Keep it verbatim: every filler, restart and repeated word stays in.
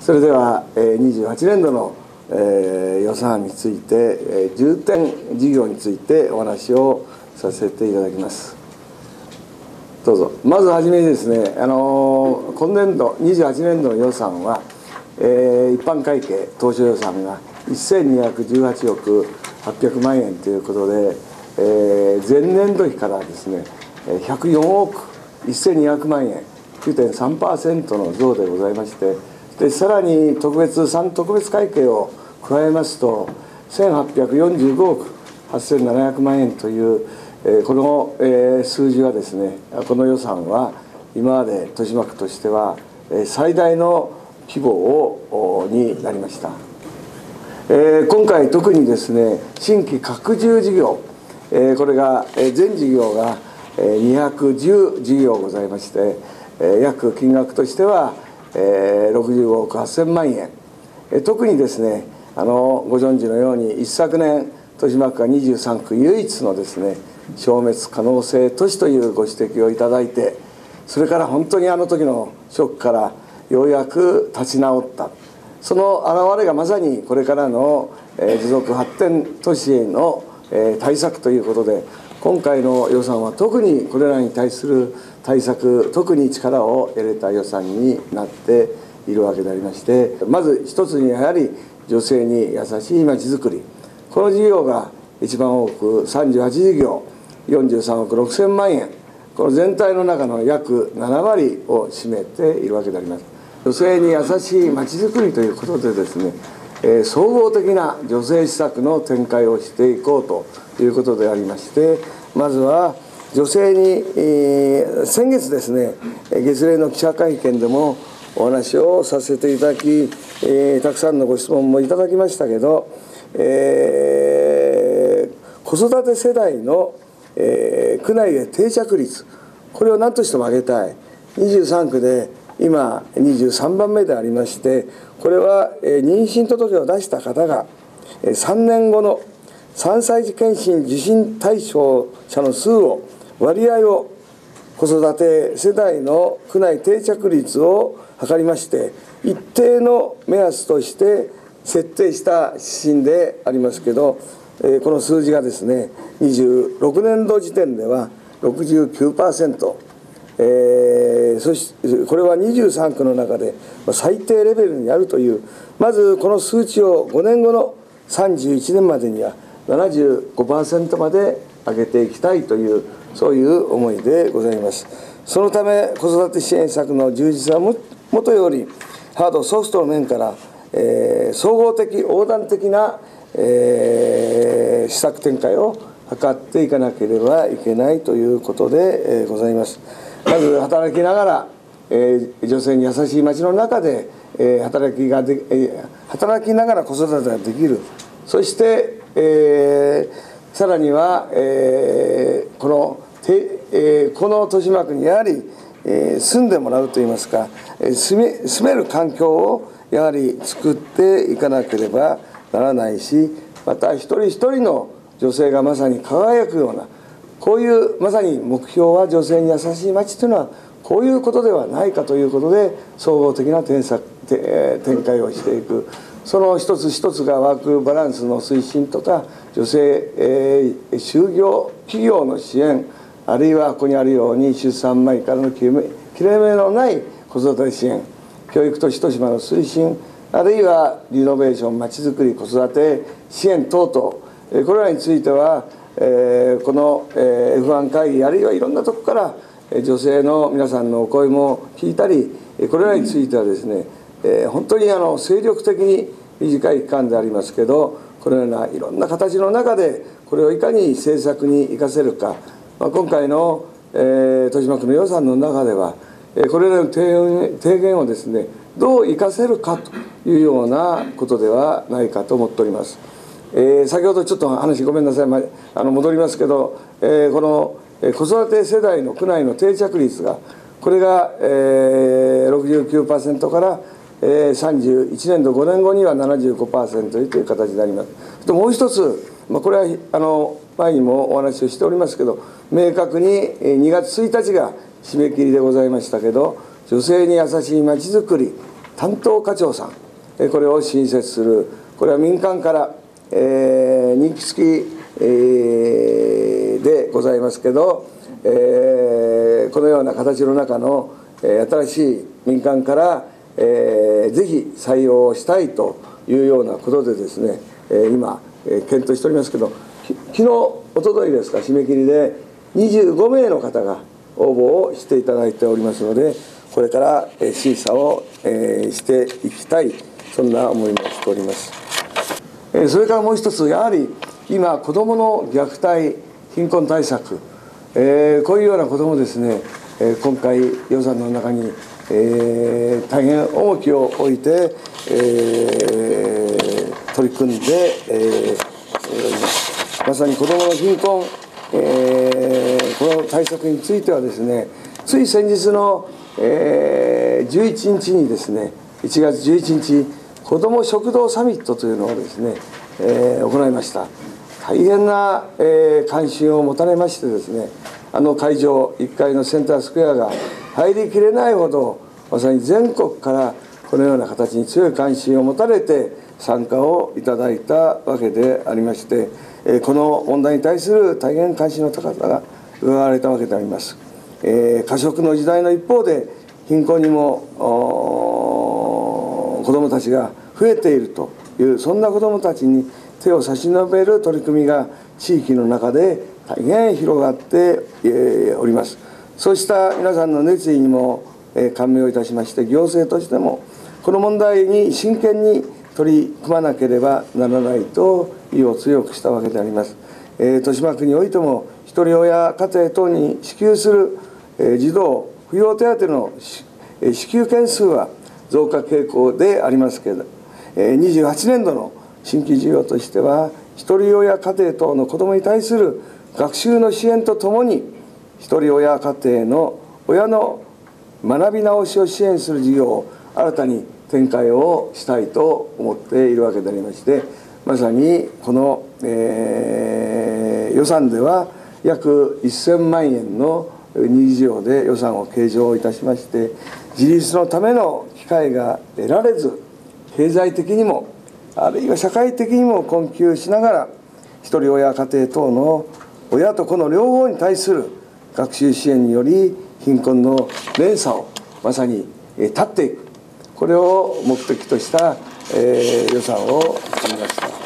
それではにじゅうはちねんどの予算案について重点事業についてお話をさせていただきます。どうぞ。まずはじめにですね、あの今年度にじゅうはちねんどの予算は、えー、一般会計当初予算がせんにひゃくじゅうはちおくはっぴゃくまんえんということで、えー、前年度比からですねひゃくよんおくせんにひゃくまんえん きゅうてんさんパーセント の増でございまして、でさらに特別さん特別会計を加えますとせんはっぴゃくよんじゅうごおくはっせんななひゃくまんえんという、えー、この、えー、数字はですね、この予算は今まで豊島区としては、えー、最大の規模をになりました。えー、今回特にですね新規拡充事業、えー、これが、えー、全事業が、えー、にひゃくじゅう事業ございまして、えー、約金額としてはえー、ろくじゅうごおくはっせんまんえん、えー、特にですねあのご存知のように一昨年豊島区がにじゅうさんく唯一のですね消滅可能性都市というご指摘をいただいて、それから本当にあの時のショックからようやく立ち直った、その表れがまさにこれからの、えー、持続発展都市への、えー、対策ということで、今回の予算は特にこれらに対する対策、特に力を入れた予算になっているわけでありまして、まず一つにやはり女性に優しいまちづくり、この事業が一番多くさんじゅうはち事業よんじゅうさんおくろくせんまんえん、この全体の中の約ななわりを占めているわけであります。女性に優しいまちづくりということでですね、えー、総合的な女性施策の展開をしていこうということでありまして、まずは女性に、えー、先月ですね月例の記者会見でもお話をさせていただき、えー、たくさんのご質問もいただきましたけど、えー、子育て世代の、えー、区内で定着率、これを何としても上げたい。にじゅうさんくで今にじゅうさんばんめでありまして、これは、えー、妊娠届を出した方が、えー、さんねんごのさんさい児健診受診対象者の数を割合を子育て世代の区内定着率を測りまして、一定の目安として設定した指針でありますけど、えー、この数字がですねにじゅうろくねんど時点では ろくじゅうきゅうパーセント、えー、そしてこれはにじゅうさんくの中で最低レベルにあるという、まずこの数値をごねんごのさんじゅういちねんまでには ななじゅうごパーセント まで上げていきたいという、そういう思いでございます。そのため子育て支援策の充実はももとよりハードソフトの面から、えー、総合的横断的な、えー、施策展開を図っていかなければいけないということで、えー、ございます。まず働きながら、えー、女性に優しい街の中で、えー、働きがで、えー、働きながら子育てができる。そして、えー、さらには、えー、このえー、この豊島区にやはり、えー、住んでもらうといいますか、えー、住め、住める環境をやはり作っていかなければならないし、また一人一人の女性がまさに輝くような、こういうまさに目標は女性に優しい街というのはこういうことではないかということで、総合的な展策展開をしていく。その一つ一つがワークバランスの推進とか、女性、えー、就業企業の支援、あるいはここにあるように出産前からの切れ目のない子育て支援、教育都市豊島の推進、あるいはリノベーション、まちづくり、子育て支援等々、これらについては、えー、この エフワン 会議、あるいはいろんなとこから女性の皆さんのお声も聞いたり、これらについてはですね、えー、本当にあの精力的に短い期間でありますけど、このようないろんな形の中でこれをいかに政策に生かせるか。まあ、今回の、えー、豊島区の予算の中では、えー、これらの提言をですねどう生かせるかというようなことではないかと思っております。えー、先ほどちょっと話ごめんなさい、まあの戻りますけど、えー、この子育て世代の区内の定着率がこれが、えー、ろくじゅうきゅうパーセント から、えー、さんじゅういちねんどごねんごには ななじゅうごパーセント という形になります。もう一つ、まあ、これはあの前にもお話をしておりますけど、明確ににがつついたちが締め切りでございましたけど、女性に優しいまちづくり、 担当課長さん、これを新設する。これは民間から、えー、任期付き、えー、でございますけど、えー、このような形の中の、えー、新しい民間から、えー、ぜひ採用したいというようなことでですね、えー、今、えー、検討しておりますけど、昨日おとといですか、締め切りでにじゅうごめいの方が応募をしていただいておりますので、これから審査をしていきたい、そんな思いもしております。それからもう一つ、やはり今子どもの虐待貧困対策、えー、こういうようなこともですね、今回予算の中に、えー、大変重きを置いて、えー、取り組んで、えー、おります。まさに子どもの貧困、えー、この対策についてはですね、つい先日の、えー、じゅういちにちにですね、いちがつじゅういちにち子ども食堂サミットというのをですね、えー、行いました。大変な、えー、関心を持たれましてですね、あの会場いっかいのセンタースクエアが入りきれないほど、まさに全国からこのような形に強い関心を持たれて参加をいただいたわけでありまして、えー、この問題に対する大変関心の高さが伺われたわけであります。えー、過食の時代の一方で貧困にも子どもたちが増えているという、そんな子どもたちに手を差し伸べる取り組みが地域の中で大変広がっております。そうした皆さんの熱意にも感銘をいたしまして、行政としてもこの問題に真剣に取り組まなければならないと意を強くしたわけであります。えー、豊島区においてもひとり親家庭等に支給する児童扶養手当の支給件数は増加傾向でありますけれど、にじゅうはちねんどの新規事業としては、ひとり親家庭等の子どもに対する学習の支援とともに、ひとり親家庭の親の学び直しを支援する事業を新たに展開をしたいと思っているわけでありまして、まさにこの、えー、予算では約せんまんえんの二次事業で予算を計上いたしまして、自立のための機会が得られず、経済的にもあるいは社会的にも困窮しながら、ひとり親家庭等の親と子の両方に対する学習支援により貧困の連鎖をまさに断っていく、これを目的とした、えー、予算を組みました。